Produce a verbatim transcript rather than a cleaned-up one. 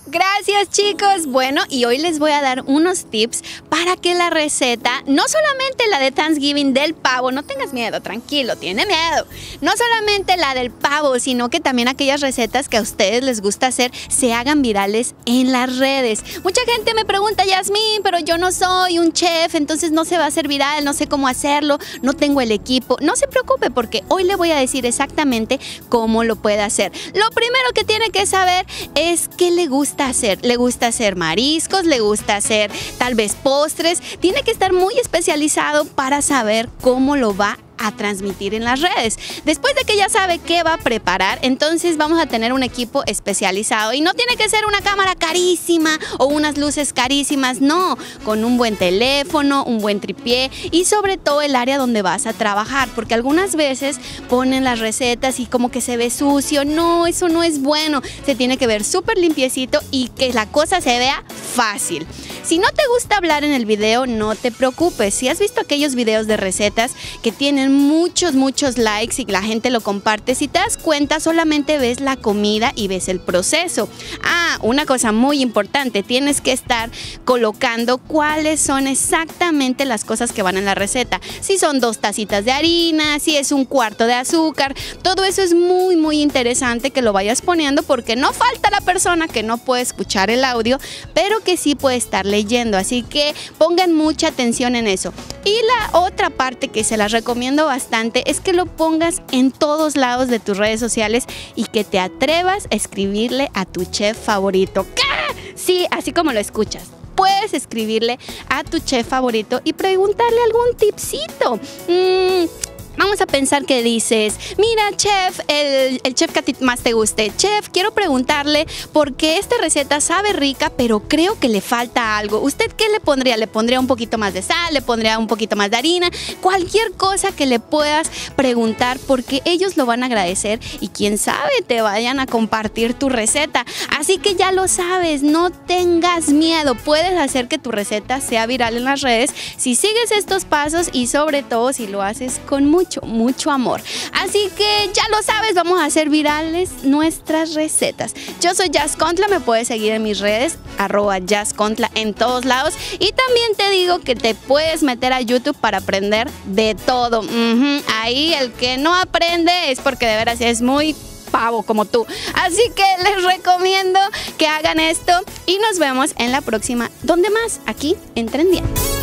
Gracias, chicos. Bueno, y hoy les voy a dar unos tips para que la receta, no solamente la de Thanksgiving del pavo, no tengas miedo, tranquilo, tiene miedo. No solamente la del pavo, sino que también aquellas recetas que a ustedes les gusta hacer se hagan virales en las redes. Mucha gente me pregunta, Yasmín, pero yo no soy un chef, entonces no se va a hacer viral, no sé cómo hacerlo, no tengo el equipo. No se preocupe porque hoy le voy a decir exactamente cómo lo puede hacer. Lo primero que tiene que saber es qué le gusta hacer. Le gusta hacer mariscos, le gusta hacer tal vez postres. Tiene que estar muy especializado para saber cómo lo va a transmitir en las redes. Después de que ya sabe qué va a preparar, entonces vamos a tener un equipo especializado y no tiene que ser una cámara carísima o unas luces carísimas, no, con un buen teléfono, un buen tripié y sobre todo el área donde vas a trabajar, porque algunas veces ponen las recetas y como que se ve sucio. No, eso no es bueno, se tiene que ver súper limpiecito y que la cosa se vea fácil. Si no te gusta hablar en el video, no te preocupes. Si has visto aquellos videos de recetas que tienen muchos, muchos likes y la gente lo comparte, si te das cuenta, solamente ves la comida y ves el proceso. Ah, una cosa muy importante, tienes que estar colocando cuáles son exactamente las cosas que van en la receta. Si son dos tacitas de harina, si es un cuarto de azúcar, todo eso es muy, muy interesante que lo vayas poniendo porque no falta la persona que no puede escuchar el audio, pero que sí puede estar leyendo, así que pongan mucha atención en eso. Y la otra parte que se las recomiendo bastante es que lo pongas en todos lados de tus redes sociales y que te atrevas a escribirle a tu chef favorito. ¿Qué? Sí, así como lo escuchas. Puedes escribirle a tu chef favorito y preguntarle algún tipcito. Mmm... Vamos a pensar que dices, mira, chef, el, el chef que a ti más te guste. Chef, quiero preguntarle por qué esta receta sabe rica, pero creo que le falta algo. ¿Usted qué le pondría? ¿Le pondría un poquito más de sal? ¿Le pondría un poquito más de harina? Cualquier cosa que le puedas preguntar porque ellos lo van a agradecer y quién sabe te vayan a compartir tu receta. Así que ya lo sabes, no tengas miedo. Puedes hacer que tu receta sea viral en las redes si sigues estos pasos y sobre todo si lo haces con mucho Mucho, mucho amor. Así que ya lo sabes, vamos a hacer virales nuestras recetas. Yo soy Yazcontla, me puedes seguir en mis redes, arroba Yazcontla en todos lados. Y también te digo que te puedes meter a YouTube para aprender de todo. Uh-huh. Ahí el que no aprende es porque de veras es muy pavo como tú. Así que les recomiendo que hagan esto y nos vemos en la próxima. ¿Dónde más? Aquí en Trendiando.